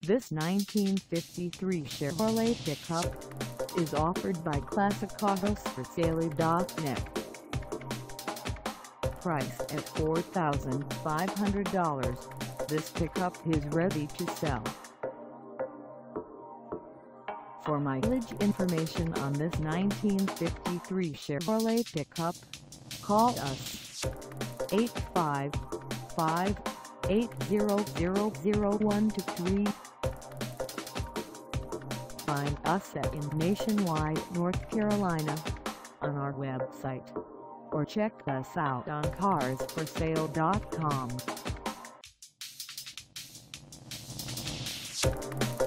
This 1953 Chevrolet pickup is offered by ClassicAutosForSale.net. Price at $4,500, this pickup is ready to sell. For mileage information on this 1953 Chevrolet pickup, call us 855-800-0123. Find us in Nationwide, North Carolina, on our website, or check us out on CarsForSale.com.